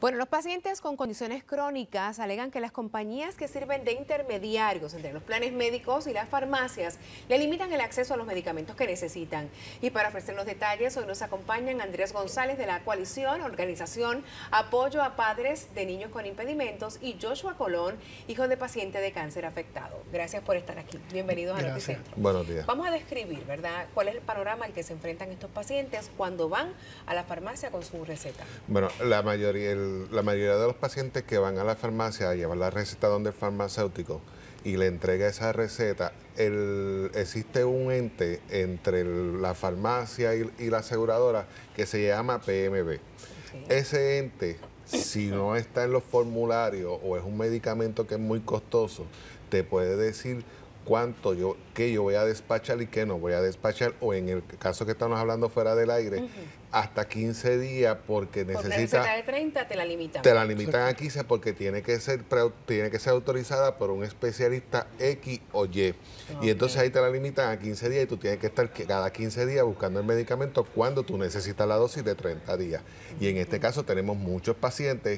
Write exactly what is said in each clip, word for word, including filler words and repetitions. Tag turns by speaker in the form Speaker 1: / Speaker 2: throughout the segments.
Speaker 1: Bueno, los pacientes con condiciones crónicas alegan que las compañías que sirven de intermediarios entre los planes médicos y las farmacias le limitan el acceso a los medicamentos que necesitan. Y para ofrecer los detalles, hoy nos acompañan Andrés González de la coalición, organización Apoyo a Padres de Niños con Impedimentos, y Joshua Colón, hijo de paciente de cáncer afectado. Gracias por estar aquí. Bienvenidos a Noticentro.
Speaker 2: Buenos días.
Speaker 1: Vamos a describir, ¿verdad?, cuál es el panorama al que se enfrentan estos pacientes cuando van a la farmacia con su receta.
Speaker 2: Bueno, la mayoría, el, la mayoría de los pacientes que van a la farmacia a llevar la receta donde el farmacéutico y le entrega esa receta, el, existe un ente entre el, la farmacia y, y la aseguradora que se llama P M B. Okay. Ese ente, si no está en los formularios o es un medicamento que es muy costoso, te puede decir cuánto yo, qué yo voy a despachar y qué no voy a despachar, o en el caso que estamos hablando fuera del aire, uh-huh. hasta quince días, porque necesita...
Speaker 1: Por una receta de treinta te la limitan.
Speaker 2: Te la limitan a quince porque tiene que ser tiene que ser autorizada por un especialista X o Y. Okay. Y entonces ahí te la limitan a quince días y tú tienes que estar cada quince días buscando el medicamento cuando tú necesitas la dosis de treinta días. Uh-huh. Y en este caso tenemos muchos pacientes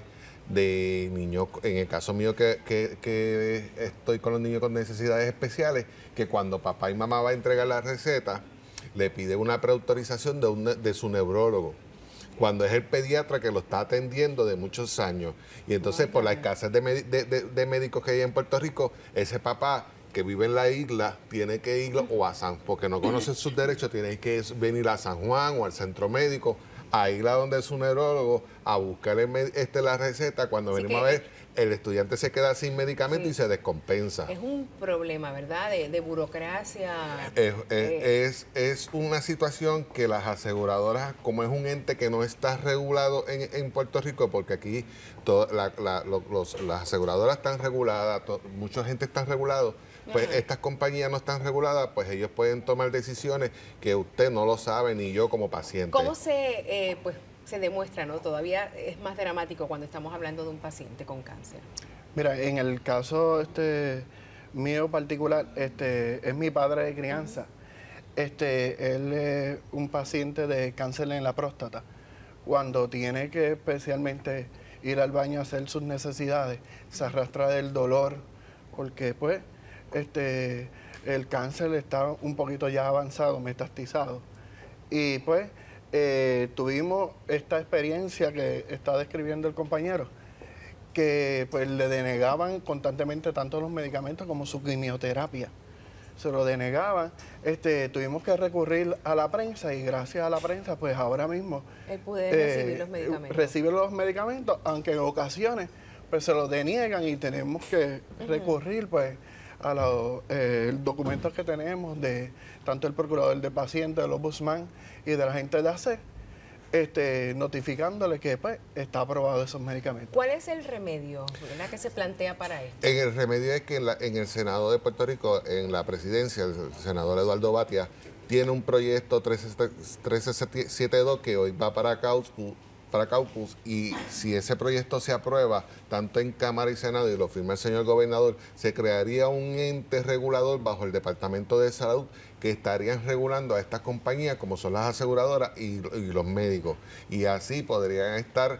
Speaker 2: de niños, en el caso mío que, que, que estoy con los niños con necesidades especiales, que cuando papá y mamá va a entregar la receta, le pide una preautorización de, un, de su neurólogo, cuando es el pediatra que lo está atendiendo de muchos años. Y entonces, por la escasez de, de, de, de médicos que hay en Puerto Rico, ese papá que vive en la isla tiene que ir o a San, porque no conoce sus derechos, tiene que venir a San Juan o al centro médico, a ir a donde es un neurólogo, a buscar el, este, la receta. Cuando Así venimos a ver, el estudiante se queda sin medicamento sí. y se descompensa.
Speaker 1: Es un problema, ¿verdad?, de, de burocracia.
Speaker 2: Es, eh. es, es una situación que las aseguradoras, como es un ente que no está regulado en, en Puerto Rico, porque aquí todo, la, la, los, las aseguradoras están reguladas, to, mucha gente está regulado, pues uh-huh. estas compañías no están reguladas, pues ellos pueden tomar decisiones que usted no lo sabe, ni yo como paciente.
Speaker 1: ¿Cómo se, eh, pues, se demuestra, no? Todavía es más dramático cuando estamos hablando de un paciente con cáncer.
Speaker 3: Mira, en el caso este mío particular, este es mi padre de crianza. Uh-huh. Este, él es un paciente de cáncer en la próstata. Cuando tiene que especialmente ir al baño a hacer sus necesidades, se arrastra del dolor, porque pues este el cáncer está un poquito ya avanzado, metastizado. Y pues eh, tuvimos esta experiencia que está describiendo el compañero, que pues le denegaban constantemente tanto los medicamentos como su quimioterapia. Se lo denegaban, este, tuvimos que recurrir a la prensa y gracias a la prensa, pues ahora mismo...
Speaker 1: Él puede
Speaker 3: eh,
Speaker 1: recibir los medicamentos.
Speaker 3: Recibe los medicamentos, aunque en ocasiones pues se los deniegan y tenemos que uh-huh. recurrir pues a los eh, documentos que tenemos de tanto el procurador de pacientes, del ombudsman y de la gente de A C E, este, notificándole que pues, está aprobado esos medicamentos.
Speaker 1: ¿Cuál es el remedio, ¿verdad?, que se plantea para esto?
Speaker 2: En el remedio es que en, la, en el Senado de Puerto Rico, en la presidencia, el senador Eduardo Batia tiene un proyecto trece setenta y dos que hoy va para caucus, para caucus, y si ese proyecto se aprueba tanto en Cámara y Senado y lo firma el señor gobernador, se crearía un ente regulador bajo el Departamento de Salud que estarían regulando a estas compañías como son las aseguradoras y, y los médicos, y así podrían estar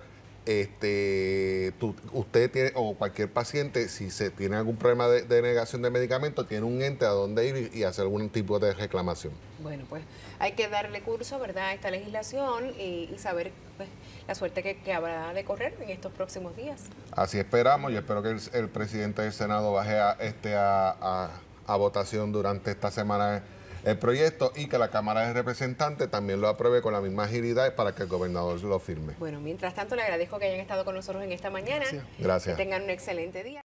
Speaker 2: este tú, usted tiene o cualquier paciente, si se tiene algún problema de, de negación de medicamentos, tiene un ente a donde ir y, y hacer algún tipo de reclamación.
Speaker 1: Bueno, pues hay que darle curso, ¿verdad?, a esta legislación y, y saber pues, la suerte que, que habrá de correr en estos próximos días.
Speaker 2: Así esperamos. Yo espero que el, el presidente del Senado baje a, este, a, a, a votación durante esta semana el proyecto y que la Cámara de Representantes también lo apruebe con la misma agilidad para que el gobernador lo firme.
Speaker 1: Bueno, mientras tanto le agradezco que hayan estado con nosotros en esta mañana.
Speaker 2: Gracias.
Speaker 1: Que tengan un excelente día.